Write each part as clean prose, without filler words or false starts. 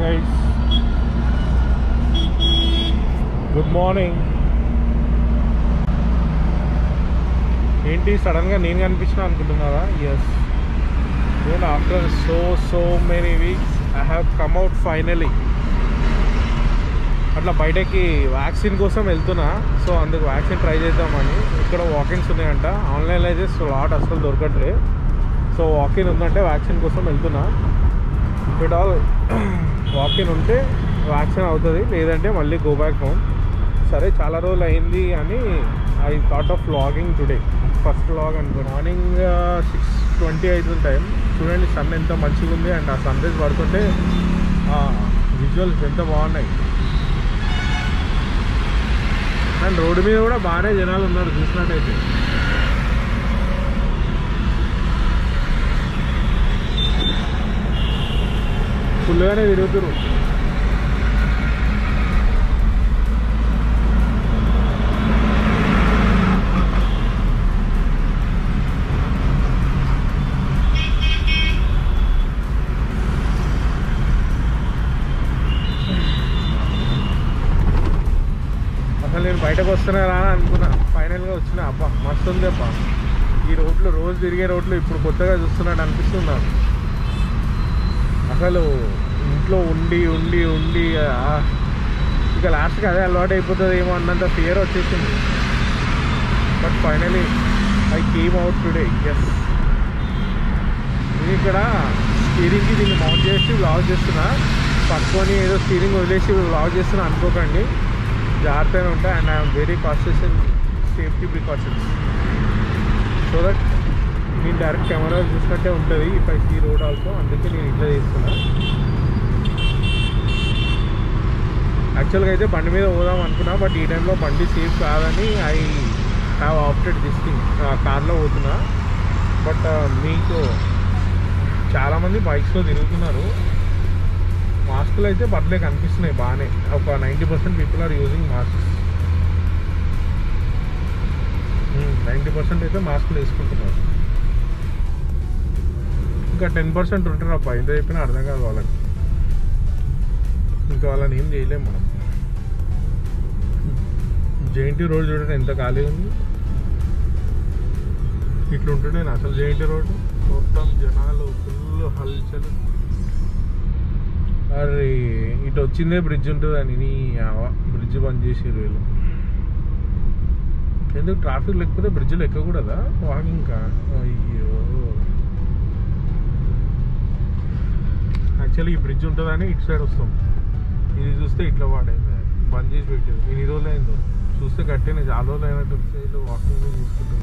Guys, good morning. ఏంటి సడన్గా నేను కనిపించిన అనుకుంటున్నారా? ఎస్, నేను after so many weeks I have come out finally. అట్లా బయటకి వ్యాక్సిన్ కోసం వెళ్తున్నా. సో అందుకు వ్యాక్సిన్ ట్రై చేద్దామని. ఇక్కడ వాకిన్స్ ఉన్నాయంట. ఆన్లైన్లో అయితే స్లాట్ అసలు దొరకట్లే. సో వాకిన్ ఉందంటే వ్యాక్సిన్ కోసం వెళ్తున్నా. ఇఫ్ ఇట్ ఆల్ వాకిన్ ఉంటే వ్యాక్సిన్ అవుతుంది, లేదంటే మళ్ళీ గో బ్యాక్ హోమ్. సరే, చాలా రోజులు అయింది అని I thought of vlogging today. First vlog అనుకో. మార్నింగ్ 6:20 అవుతుంది టైం. చూడండి సన్ ఎంత మంచిగా ఉంది. అండ్ ఆ సన్ రైజ్ పడుతుంటే విజువల్స్ ఎంత బాగున్నాయి. అండ్ రోడ్డు మీద కూడా బాగానే జనాలు ఉన్నారు చూసినట్టయితే. ఫుల్గానే తిరుగుతురు. అసలు నేను బయటకు వస్తున్నారా అని అనుకున్నా. ఫైనల్గా వచ్చిన. అబ్బా మస్తు ఉంది అబ్బా. ఈ రోడ్లు రోజు తిరిగే రోడ్లు ఇప్పుడు కొత్తగా చూస్తున్నాడు అనిపిస్తున్నాను. అసలు ఇంట్లో ఉండి ఉండి ఉండి ఇక లాస్ట్కి అదే అలవాటు అయిపోతుంది ఏమో అన్నంత ఫియర్ వచ్చేసింది. But finally I came out today. Yes, నేను ఇక్కడ స్టీరింగ్కి దీన్ని మౌంట్ చేసి వ్లాగ్ చేస్తున్నా. పట్టుకొని ఏదో స్టీరింగ్ వదిలేసి వ్లాగ్ చేస్తున్నా అనుకోకండి. జాగ్రత్తగా ఉంటాయి. And I'm very conscious in safety precautions. So that నేను డైరెక్ట్ కెమెరా చూసినట్టే ఉంటుంది if I see road also. అందుకే నేను ఇట్లా చేస్తున్నా. యాక్చువల్గా అయితే బండి మీద పోదాం అనుకున్నా, బట్ ఈ టైంలో బండి సేఫ్ కాదని I have opted this thing. కార్లో పోతున్నా. బట్ మీకు చాలామంది బైక్స్లో తిరుగుతున్నారు. మాస్కులు అయితే పర్లేదు కనిపిస్తున్నాయి బాగానే. ఒక 90% పీపుల్ ఆర్ యూజింగ్ మాస్క్. 90% అయితే మాస్కులు వేసుకుంటున్నారు. ఇంకా 10% ఉంటారు అబ్బా. ఎంత చెప్పినా అర్థం కాదు వాళ్ళకి. ఇంకా వాళ్ళని ఏం చేయలేము మనం. జేఎన్టీ రోడ్ చూడండి ఎంత ఖాళీ ఉంది. ఇట్లా ఉంటుండే అసలు జేఎన్టీ రోడ్డు మొత్తం జనాలు ఫుల్ హల్చల్. అరే ఇటు వచ్చిందే బ్రిడ్జ్ ఉంటుందని నీ బ్రిడ్జ్ బంద్ చేసారు వీళ్ళు. ఎందుకు ట్రాఫిక్ లేకపోతే బ్రిడ్జ్లు ఎక్కకూడదా వాకింగ్? అయ్యో, యాక్చువల్లీ ఈ బ్రిడ్జ్ ఉంటుందని ఇటు సైడ్ వస్తాం. ఇది చూస్తే ఇట్లా వాడైంది, బంద్ చేసి పెట్టేది. నేను ఈ రోజులు అయిందో చూస్తే కట్టిన చాలా రోజులు అయినట్టు ఇట్లా వాకింగ్ తీసుకుంటాను.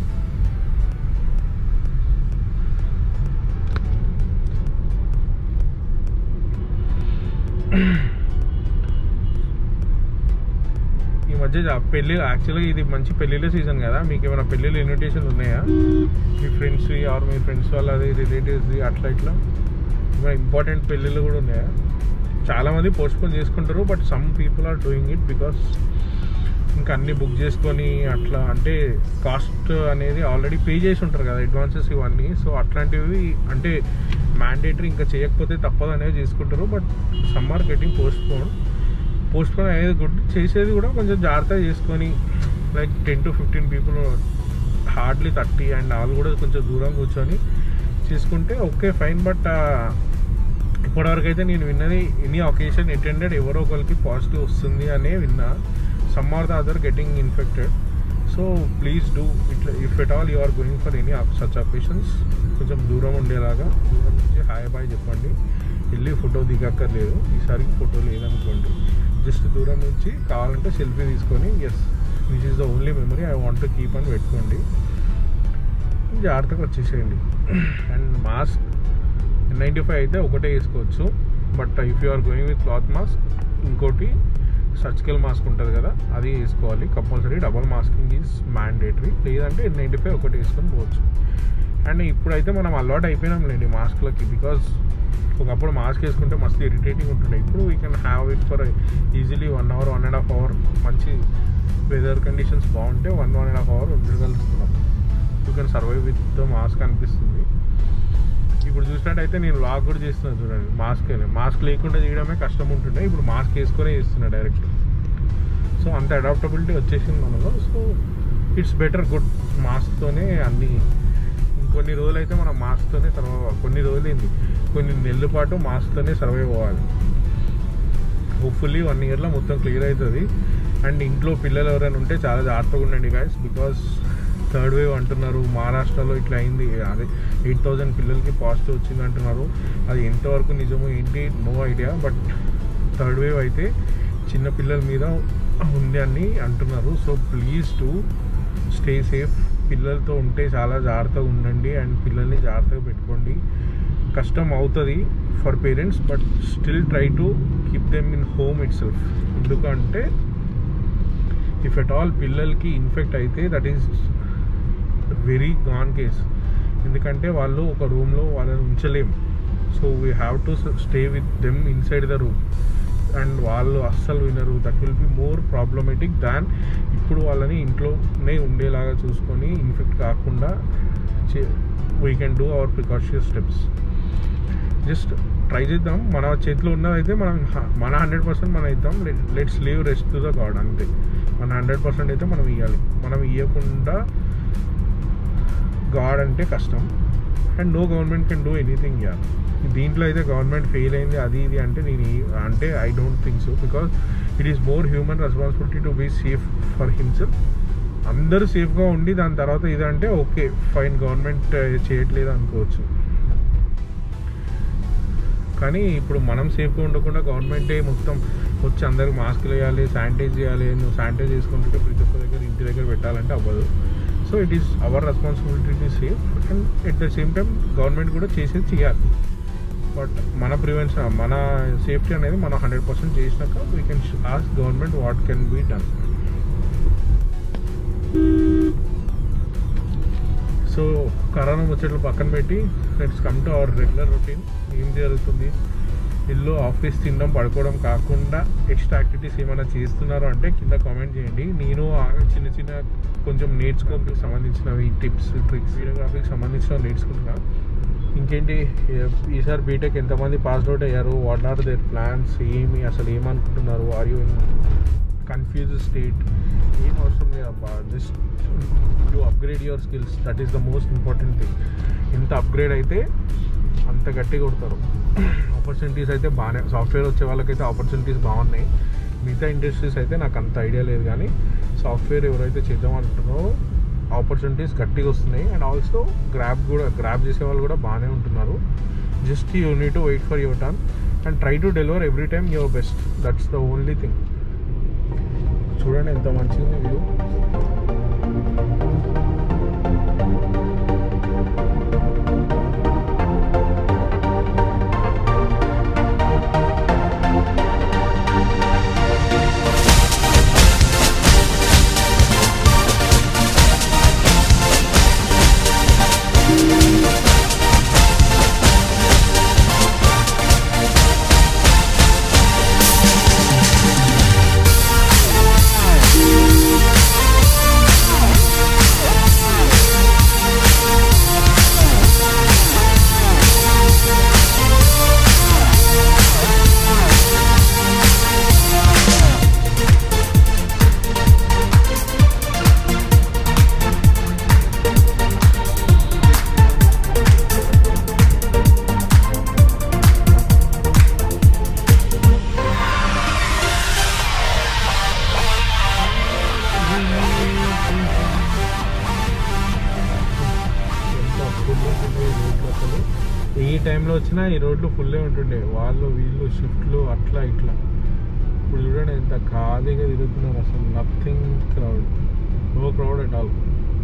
ఈ మధ్య పెళ్ళి, యాక్చువల్గా ఇది మంచి పెళ్ళిళ్ళ సీజన్ కదా. మీకు ఏమైనా పెళ్ళిళ్ళ ఇన్విటేషన్ ఉన్నాయా? మీ ఫ్రెండ్స్వి ఆర్ మీ ఫ్రెండ్స్ వాళ్ళది, రిలేటివ్స్ది, అట్లా ఇట్లా ఏమైనా ఇంపార్టెంట్ పెళ్ళిళ్ళు కూడా ఉన్నాయా? చాలామంది పోస్ట్పోన్ చేసుకుంటారు, but some people are doing it because ఇంకా అన్నీ బుక్ చేసుకొని అట్లా. అంటే కాస్ట్ అనేది ఆల్రెడీ పే చేసి ఉంటారు కదా, అడ్వాన్సెస్ ఇవన్నీ. సో అట్లాంటివి అంటే మ్యాండేటరీ ఇంకా చేయకపోతే తప్పదు అనేవి చేసుకుంటారు. But some are getting postpone అనేది గుడ్. చేసేది కూడా కొంచెం జాగ్రత్తగా చేసుకొని, like 10 to 15 people, hardly 30, and వాళ్ళు కూడా కొంచెం దూరం కూర్చొని చేసుకుంటే ఓకే ఫైన్. బట్ ఇప్పటివరకు అయితే నేను విన్నది ఎనీ ఒకేషన్ అటెండెడ్ ఎవరో ఒకరికి పాజిటివ్ వస్తుంది అనే విన్నా. Some are the other getting infected. So please do ఇట్లా. If at all you are going for any such occasions, కొంచెం దూరం ఉండేలాగా, దూరం నుంచి హాయ్ బాయ్ చెప్పండి. వెళ్ళి ఫోటో దిగక్కర్లేదు. ఈసారికి ఫోటో లేదనుకోండి, జస్ట్ దూరం నుంచి కావాలంటే సెల్ఫీ తీసుకొని yes this is the only memory I want to keep అని పెట్టుకోండి. జాగ్రత్తగా వచ్చేసేయండి. అండ్ మాస్క్ N95 అయితే ఒకటే వేసుకోవచ్చు. But if you are going with cloth mask, ఇంకోటి సర్జికల్ మాస్క్ ఉంటుంది కదా, అది వేసుకోవాలి compulsory. Double masking is mandatory. లేదంటే N95 ఒకటి వేసుకొని పోవచ్చు. అండ్ ఇప్పుడైతే మనం అలవాటు అయిపోయినాంలేండి మాస్క్లకి. బికాజ్ ఒకప్పుడు మాస్క్ వేసుకుంటే మస్తు ఇరిటేటింగ్ ఉంటుండే. ఇప్పుడు we can have it for easily 1 hour, 1.5 hour. మంచి వెదర్ కండిషన్స్ బాగుంటే 1.5 hour ఉండగలుగుతున్నాం. You can survive with the mask అనిపిస్తుంది. ఇప్పుడు చూసినట్టయితే నేను వ్లాగ్ కూడా చేస్తున్నాను చూడండి, మాస్క్ లేకుండా చేయడమే కష్టం ఉంటుండే, ఇప్పుడు మాస్క్ వేసుకొనే చేస్తున్నా డైరెక్ట్. సో అంత అడాప్టబిలిటీ వచ్చేసింది మనలో. So it's better, good. మాస్క్తోనే అన్ని కొన్ని రోజులు అయితే మనం మాస్క్తోనే సర్వైవ్ అవ్వాలి. కొన్ని రోజులు ఏంది, కొన్ని నెలల పాటు మాస్క్తోనే సర్వైవ్ అవ్వాలి. హోప్ఫుల్లీ 1 ఇయర్లో మొత్తం క్లియర్ అవుతుంది. అండ్ ఇంట్లో పిల్లలు ఎవరైనా ఉంటే చాలా జాగ్రత్తగా ఉండండి గైస్, బికాస్ 3rd వేవ్ అంటున్నారు. మహారాష్ట్రలో ఇట్లా అయింది, అదే 8,000 పిల్లలకి పాజిటివ్ వచ్చింది అంటున్నారు. అది ఎంతవరకు నిజమో ఏంటి no idea, but 3rd wave అయితే చిన్న పిల్లల మీద ఉంది అని అంటున్నారు. So please to stay safe. పిల్లలతో ఉంటే చాలా జాగ్రత్తగా ఉండండి అండ్ పిల్లల్ని జాగ్రత్తగా పెట్టుకోండి. కష్టం అవుతుంది for parents, but still try to keep them in home itself. ఎందుకంటే ఇఫ్ ఎట్ ఆల్ పిల్లలకి ఇన్ఫెక్ట్ అయితే that is very gone case. ఎందుకంటే వాళ్ళు ఒక రూమ్లో వాళ్ళని ఉంచలేం. So we have to stay with them inside the room. And వాళ్ళు అస్సలు వినరు. That will be more problematic than ఇప్పుడు వాళ్ళని ఇంట్లోనే ఉండేలాగా చూసుకొని ఇన్ఫెక్ట్ కాకుండా we can do our precautious steps. Just try చేద్దాం. మన చేతిలో ఉన్నదైతే మన 100% మనం ఇద్దాం. Let's leave rest to the God. అంతే. మన 100% అయితే మనం ఇవ్వాలి. మనం ఇవ్వకుండా గాడ్ అంటే కష్టం. And no government can do anything yeah. దీంట్లో అయితే గవర్నమెంట్ ఫెయిల్ అయింది అది ఇది అంటే I don't think so, because it is more human responsibility to be safe for himself. అందరూ సేఫ్గా ఉండి దాని తర్వాత ఇదంటే ఓకే ఫైన్, గవర్నమెంట్ చేయట్లేదు అనుకోవచ్చు. కానీ ఇప్పుడు మనం సేఫ్గా ఉండకుండా గవర్నమెంటే మొత్తం వచ్చి అందరికి మాస్కులు వేయాలి, శానిటైజ్ చేయాలి. నువ్వు శానిటైజ్ చేసుకుంటుంటే ప్రతి ఒక్క దగ్గర ఇంటి దగ్గర పెట్టాలంటే అవ్వదు. So it is our responsibility to safe. And at the same time government కూడా చేసేది చేయాలి. బట్ మన ప్రివెన్షన్, మన సేఫ్టీ అనేది మనం 100% చేసినాక we can ask government what can be done. So corona ముచ్చట్లు పక్కన పెట్టి let's come to our regular routine. ఏం జరుగుతుంది, ఇల్లు ఆఫీస్ తినడం పడుకోవడం కాకుండా ఎక్స్ట్రా యాక్టివిటీస్ ఏమైనా చేస్తున్నారు అంటే కింద కామెంట్ చేయండి. నేను చిన్న చిన్న కొంచెం నేర్చుకోవడానికి సంబంధించినవి టిప్స్, ట్రిక్స్, వీడియోగ్రఫీకి సంబంధించినవి నేర్చుకుంటున్నా. ఇంకేంటి, ఈసారి బీటెక్ ఎంతమంది పాస్ అవుట్ అయ్యారు, వాట్ ఆర్ దేర్ ప్లాన్స్, ఏమి అసలు ఏమనుకుంటున్నారు, are you in confuse state, ఏం అవసరం లేదబ్బా. Just you upgrade your skills, that is the most important thing. ఎంత అప్గ్రేడ్ అయితే అంత గట్టి కొడతారు. ఆపర్చునిటీస్ అయితే బాగానే, సాఫ్ట్వేర్ వచ్చే వాళ్ళకైతే ఆపర్చునిటీస్ బాగున్నాయి. మిగతా ఇండస్ట్రీస్ అయితే నాకు అంత ఐడియా లేదు, కానీ సాఫ్ట్వేర్ ఎవరైతే చేద్దామంటున్నారో ఆపర్చునిటీస్ గట్టిగా వస్తున్నాయి. అండ్ ఆల్సో గ్రాబ్ చేసే వాళ్ళు కూడా బాగానే ఉంటున్నారు. Just you need to wait for your turn and try to deliver every time your best. That's the only thing. చూడండి ఎంత మంచిగా వ్యూ. ఏ టైంలో వచ్చినా ఈ రోడ్లు ఫుల్లే ఉంటుండే, వాళ్ళు వీళ్ళు షిఫ్ట్లు అట్లా ఇట్లా. ఇప్పుడు చూడండి ఎంత ఖాళీగా తిరుగుతున్నారు, అసలు nothing crowd, no crowd at all.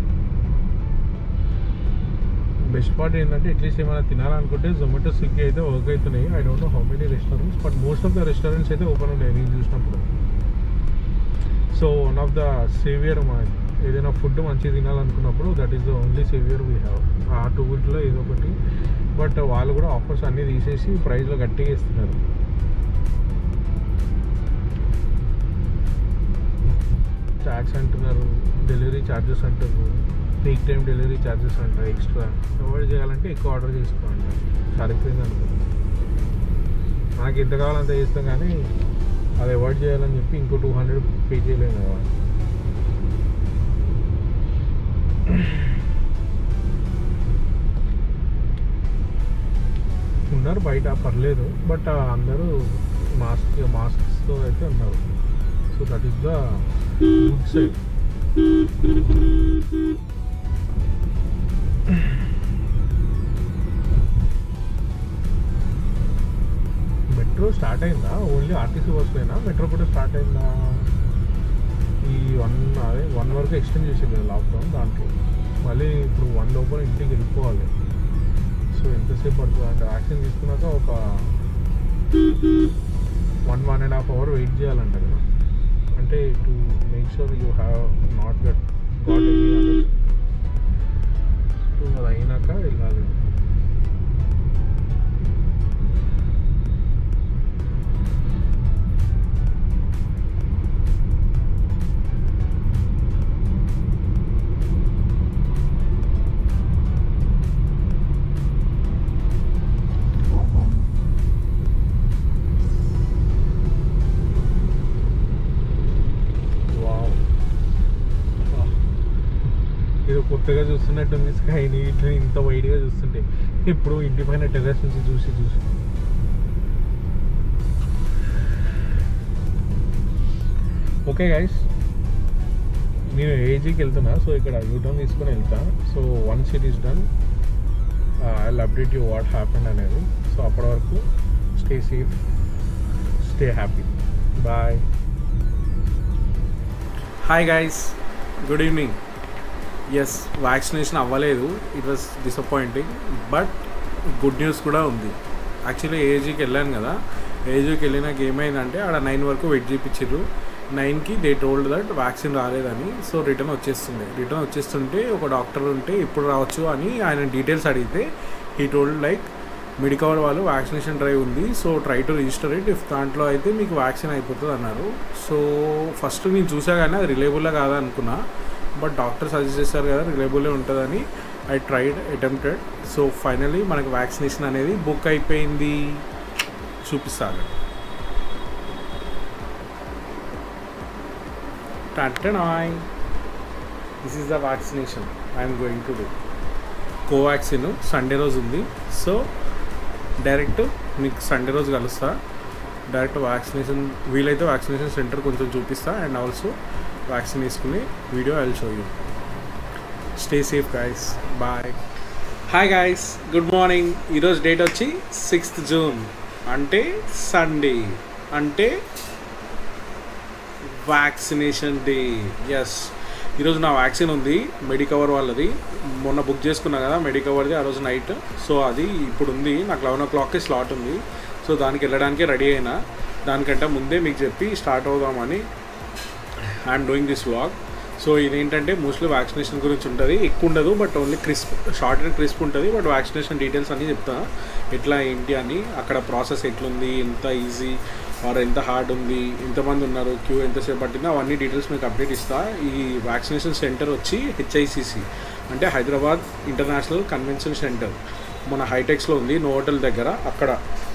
Best part ఏంటంటే అట్లీస్ట్ ఏమైనా తినాలనుకుంటే జొమాటో, స్విగ్గీ అయితే వర్క్ అవుతున్నాయి. I don't know how many restaurants, but most of the restaurants అయితే ఓపెన్ ఉన్నాయి నేను చూసినప్పుడు. So one of the saviour ఏదైనా ఫుడ్ మంచిగా తినాలనుకున్నప్పుడు that is the only saviour we have. ఆ టూల్లో ఏదో ఒకటి. బట్ వాళ్ళు కూడా ఆఫర్స్ అన్నీ తీసేసి ప్రైస్లో గట్టిగా ఇస్తున్నారు. ట్యాక్స్ అంటున్నారు, డెలివరీ ఛార్జెస్ అంటారు. పీక్ టైం డెలివరీ ఛార్జెస్ అంట ఎక్స్ట్రా. అవాయిడ్ చేయాలంటే ఎక్కువ ఆర్డర్ చేసుకోండి. సరిపోయింది అనుకుంటున్నాను. మనకి ఎంత కావాలంత చేస్తాం కానీ అది అవాయిడ్ చేయాలని చెప్పి ఇంకో 200 పే చేయలేము కదా. ఉన్నారు బయట పర్లేదు, బట్ అందరూ మాస్క్స్తో అయితే ఉన్నారు. So that is the good side. Metro start అయిందా? ఓన్లీ ఆర్టీసీ బస్సులేనా? మెట్రో కూడా స్టార్ట్ అయిందా? ఈ 1 వరకు ఎక్స్టెండ్ చేసింది కదా లాక్డౌన్. దాంట్లో మళ్ళీ ఇప్పుడు 1 లోపల ఇంటికి వెళ్ళిపోవాలి. సో ఎంతసేపు పడుతుంది అంటే వ్యాక్సిన్ తీసుకున్నాక ఒక 1.5 అవర్ వెయిట్ చేయాలంట కదా. అంటే to make sure you have not got any other. So అది అయినాక వెళ్ళాలి. ఏదో కొత్తగా చూస్తున్నట్టుంది స్కైని. ఇట్లా ఇంత వైడ్గా చూస్తుంటే ఇప్పుడు ఇంటి పైన టెర్రస్ నుంచి చూసి ఓకే గైస్, నేను ఏజీకి వెళ్తున్నా. సో ఇక్కడ యూటర్న్ తీసుకొని వెళ్తా. So once it is done I will update you what happened అనేది. సో అప్పటి వరకు stay safe, stay happy, bye. Hi guys, good evening. Yes, vaccination అవ్వలేదు. It was disappointing, but good news కూడా ఉంది. Actually ఏజీకి వెళ్ళాను కదా. ఏజీకి వెళ్ళినాక ఏమైందంటే ఆడ 9 వరకు వెయిట్ చేయించారు. 9కి దే టోల్డ్ దట్ వ్యాక్సిన్ రాలేదని. సో రిటర్న్ వచ్చేస్తుంటే ఒక డాక్టర్ ఉంటే ఇప్పుడు రావచ్చు అని ఆయన డీటెయిల్స్ అడిగితే హీ టోల్డ్ లైక్ మెడికవర్ వాళ్ళు వ్యాక్సినేషన్ డ్రైవ్ ఉంది, so try to register it, if దాంట్లో అయితే మీకు వ్యాక్సిన్ అయిపోతుంది అన్నారు. సో ఫస్ట్ నేను చూసా కానీ అది రిలయబుల్గా కాదా అనుకున్నా, బట్ డాక్టర్ సజెస్ట్ చేశారు కదా రిలయబుల్లే ఉంటుందని I tried attempted. So finally మనకు వ్యాక్సినేషన్ అనేది బుక్ అయిపోయింది. చూపిస్తాను. This is the vaccination I'm going to do. Covaxin Sunday రోజు ఉంది. సో డైరెక్ట్ మీకు సండే రోజు కలుస్తా. డైరెక్ట్ వ్యాక్సినేషన్ వీలైతే వ్యాక్సినేషన్ సెంటర్ కొంచెం చూపిస్తా అండ్ ఆల్సో వ్యాక్సిన్ తీసుకుని video I will show you. Stay safe guys, bye. Hi guys, good morning. ఈరోజు డేట్ వచ్చి 6th June, అంటే సండే, అంటే వ్యాక్సినేషన్ డే. ఎస్, ఈరోజు నా వ్యాక్సిన్ ఉంది, మెడికవర్ వాళ్ళది. మొన్న బుక్ చేసుకున్నా కదా మెడికవర్ది, ఆ రోజు నైట్. సో అది ఇప్పుడు ఉంది. నాకు 11 o'clockకి స్లాట్ ఉంది. సో దానికి వెళ్ళడానికి రెడీ అయినా. దానికంటే ముందే మీకు చెప్పి స్టార్ట్ అవుదామని I'm doing this vlog. So ఇదేంటంటే మోస్ట్లీ వ్యాక్సినేషన్ గురించి ఉంటుంది, ఎక్కువ ఉండదు, but only short and crisp ఉంటుంది. బట్ వ్యాక్సినేషన్ డీటెయిల్స్ అన్నీ చెప్తా, ఎట్లా ఏంటి అని, అక్కడ ప్రాసెస్ ఎట్లుంది, ఎంత ఈజీ ఆర్ ఎంత హార్డ్ ఉంది, ఎంతమంది ఉన్నారు, క్యూ ఎంతసేపు పట్టిందో అవన్నీ డీటెయిల్స్ మీకు అప్డేట్ ఇస్తా. ఈ వ్యాక్సినేషన్ సెంటర్ వచ్చి HICC, అంటే హైదరాబాద్ ఇంటర్నేషనల్ కన్వెన్షన్ సెంటర్, మన హైటెక్స్లో ఉంది, నోవోటల్ దగ్గర, అక్కడ.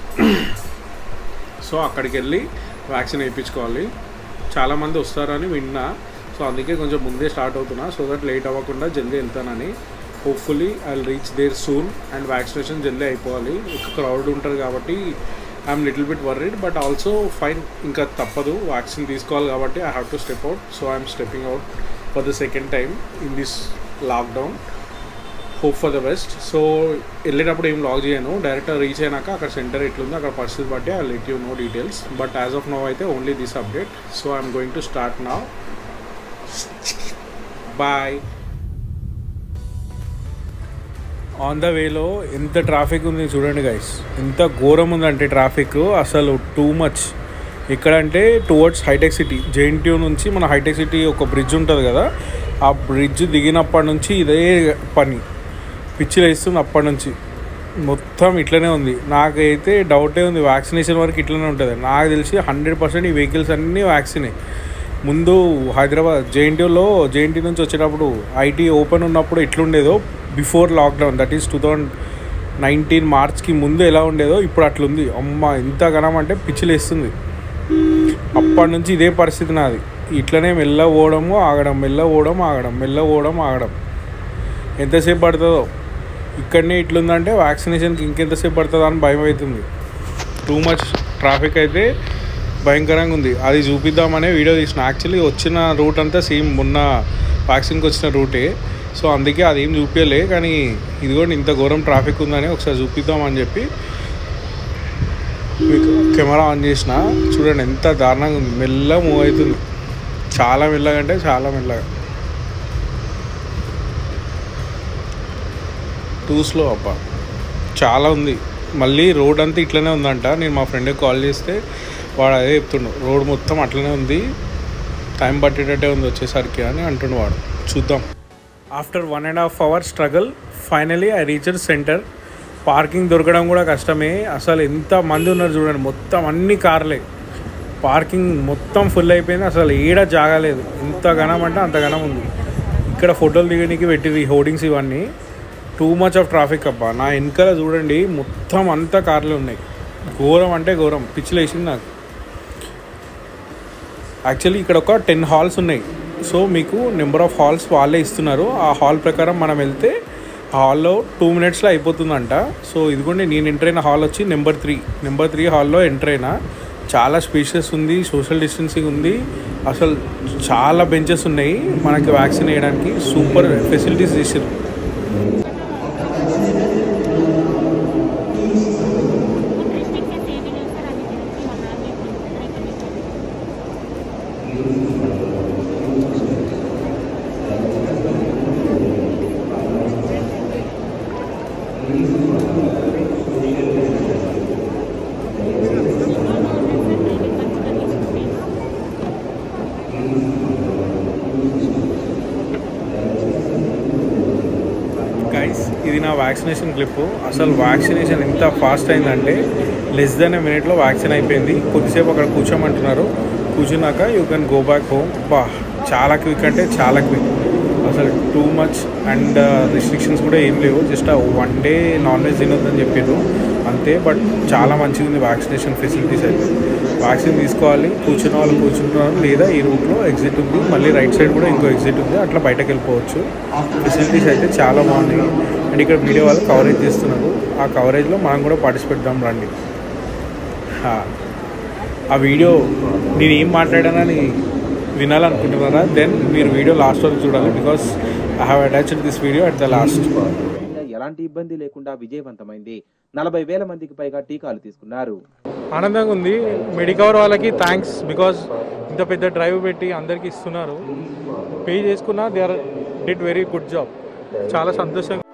సో అక్కడికి వెళ్ళి వ్యాక్సిన్ వేయించుకోవాలి. చాలామంది వస్తారని విన్నా, సో అందుకే కొంచెం ముందే స్టార్ట్ అవుతున్నా, సో దట్ లేట్ అవ్వకుండా జల్దీ వెళ్తానని. Hopefully I will reach there soon and vaccination జల్దీ అయిపోవాలి. ఎక్కువ క్రౌడ్ ఉంటుంది కాబట్టి I'm little bit worried, but also fine. ఇంకా తప్పదు, వ్యాక్సిన్ తీసుకోవాలి కాబట్టి I have to step out. So I'm stepping out for the second time in this lockdown. Hope for the best. So వెళ్ళేటప్పుడు ఏం లాగ్ చేయను, direct reach అయినాక అక్కడ centre ఎట్లుందో అక్కడ పరిస్థితి బట్టి I let you know details. But as of now అయితే only this update. So I'm going to start now. Bye. On the వేలో ఎంత ట్రాఫిక్ ఉంది చూడండి గైస్, ఎంత ఘోరం ఉందంటే ట్రాఫిక్ అసలు టూ మచ్. ఎక్కడంటే టువర్డ్స్ హైటెక్ సిటీ, JNTU నుంచి మన హైటెక్ సిటీ ఒక బ్రిడ్జ్ ఉంటుంది కదా, ఆ బ్రిడ్జ్ దిగినప్పటి నుంచి ఇదే పని, పిచ్చిలు వేస్తుంది అప్పటి నుంచి. మొత్తం ఇట్లనే ఉంది. నాకైతే డౌటే ఉంది వ్యాక్సినేషన్ వరకు ఇట్లనే ఉంటుంది. నాకు తెలిసి 100% ఈ వెహికల్స్ అన్నీ వ్యాక్సినే. ముందు హైదరాబాద్ జేఎన్టీ నుంచి వచ్చేటప్పుడు ఐటీ ఓపెన్ ఉన్నప్పుడు ఎట్లుండేదో బిఫోర్ లాక్డౌన్, దట్ ఈస్ 2019 మార్చ్కి ముందు ఎలా ఉండేదో ఇప్పుడు అట్లుంది. అమ్మ ఎంత ఘనం అంటే పిచ్చిలేస్తుంది. అప్పటి నుంచి ఇదే పరిస్థితి నాది. ఇట్లనే మెల్ల పోవడము ఆగడం, మెల్ల పోవడం ఆగడం, మెల్ల పోవడం ఆగడం. ఎంతసేపు పడుతుందో. ఇక్కడనే ఇట్లుందంటే వ్యాక్సినేషన్కి ఇంకెంతసేపు పడుతుందో అని భయం అవుతుంది. టూ మచ్ ట్రాఫిక్ అయితే భయంకరంగా ఉంది. అది చూపిద్దామనే వీడియో తీసిన. యాక్చువల్లీ వచ్చిన రూట్ అంతా సేమ్ మొన్న వ్యాక్సిన్కి వచ్చిన రూటే, సో అందుకే అదేం చూపించలే. కానీ ఇది కూడా ఇంత ఘోరం ట్రాఫిక్ ఉందని ఒకసారి చూపిద్దామని చెప్పి మీకు కెమెరా ఆన్ చేసిన. చూడండి ఎంత దారుణంగా ఉంది. మెల్లగా మూవ్ అవుతుంది, చాలా మెల్లగా అంటే చాలా మెల్లగా. టూ స్లో అబ్బా, చాలా ఉంది. మళ్ళీ రోడ్ అంతా ఇట్లనే ఉందంట. నేను మా ఫ్రెండ్కి కాల్ చేస్తే వాడు అదే చెప్తుండు, రోడ్ మొత్తం అట్లనే ఉంది, టైం పట్టేటట్టే ఉంది వచ్చేసరికి అని అంటుండు వాడు. చూద్దాం. After 1.5 hour struggle finally I reached centre. Parking దొరకడం కూడా కష్టమే. అసలు ఎంత మంది ఉన్నారు చూడండి, మొత్తం అన్ని కార్లే. పార్కింగ్ మొత్తం ఫుల్ అయిపోయింది, అసలు ఏడ జాగలేదు. ఎంత ఘనం అంటే అంత ఘనం ఉంది. ఇక్కడ ఫోటోలు దిగడానికి పెట్టింది హోర్డింగ్స్ ఇవన్నీ. టూ మచ్ ఆఫ్ ట్రాఫిక్ అబ్బా. నా వెనకాల చూడండి మొత్తం అంతా కార్లు ఉన్నాయి. ఘోరం అంటే ఘోరం, పిచ్చిలేసింది నాకు. యాక్చువల్లీ ఇక్కడ ఒక 10 హాల్స్ ఉన్నాయి. సో మీకు నెంబర్ ఆఫ్ హాల్స్ వాళ్ళే ఇస్తున్నారు. ఆ హాల్ ప్రకారం మనం వెళ్తే ఆ హాల్లో 2 minutesలో అయిపోతుందంట. సో ఇదిగోండి నేను ఎంటర్ అయిన హాల్ వచ్చి నెంబర్ 3 హాల్లో ఎంటర్ అయినా. చాలా స్పేషియస్ ఉంది, సోషల్ డిస్టెన్సింగ్ ఉంది, అసలు చాలా బెంచెస్ ఉన్నాయి మనకి వ్యాక్సిన్ వేయడానికి. సూపర్ ఫెసిలిటీస్ చేసారు. గైస్ ఇది నా వ్యాక్సినేషన్ క్లిప్. అసలు వ్యాక్సినేషన్ ఎంత ఫాస్ట్ అయిందంటే less than a minute vaccine అయిపోయింది. కొద్దిసేపు అక్కడ కూర్చోమంటున్నారు. కూర్చున్నాక you can go back home. బా చాలా క్విక్ అంటే చాలా క్విక్. అసలు టూ మచ్. అండ్ రిస్ట్రిక్షన్స్ కూడా ఏం లేవు. జస్ట్ 1 day నాన్ వెజ్ తినొద్దని చెప్పారు అంతే. బట్ చాలా మంచిగా ఉంది వ్యాక్సినేషన్ ఫెసిలిటీస్ అయితే. వ్యాక్సిన్ తీసుకోవాలి, కూర్చున్న వాళ్ళు కూర్చుంటున్నారు, లేదా ఈ రూట్లో ఎగ్జిట్ ఉంది, మళ్ళీ రైట్ సైడ్ కూడా ఇంకో ఎగ్జిట్ ఉంది, అట్లా బయటకు వెళ్ళిపోవచ్చు. ఫెసిలిటీస్ అయితే చాలా బాగున్నాయి. అండ్ ఇక్కడ మీడియా వాళ్ళు కవరేజ్ చేస్తున్నారు. ఆ కవరేజ్లో మనం కూడా పార్టిసిపేట్ చేద్దాం రండి. ఆ వీడియో నేను ఏం మాట్లాడానని వినాలనుకుంటున్నారా? దెన్ మీరు వీడియో లాస్ట్ వరకు చూడాలి. Because I have attached this video at the last. ఎలాంటి ఇబ్బంది లేకుండా విజయవంతమైంది. 40,000 మందికి పైగా టీకాలు తీసుకున్నారు. ఆనందంగా ఉంది. మెడికవర్ వాళ్ళకి థ్యాంక్స్. బికాజ్ ఇంత పెద్ద డ్రైవ్ పెట్టి అందరికీ ఇస్తున్నారు. పే చేసుకున్నా they are did very good job. చాలా సంతోషంగా